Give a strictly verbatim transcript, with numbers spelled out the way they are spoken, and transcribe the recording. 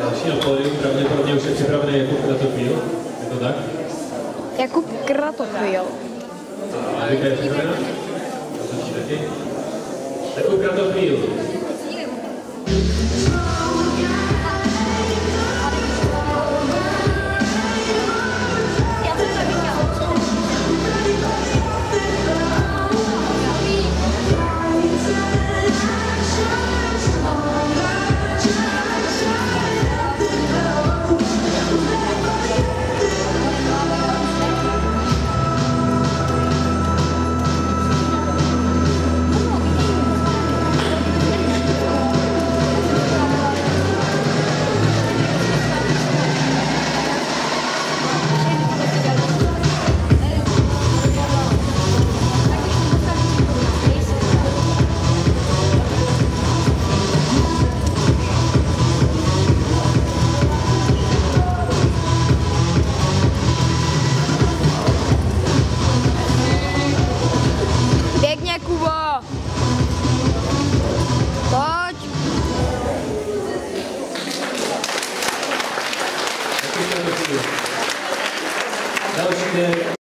Další na pódium, pravděpodobně už je připravený Jakub Kratochvíl. Je to tak? Jakub Kratochvíl. A Erika je připravena? Začít taky. Jakub Kratochvíl.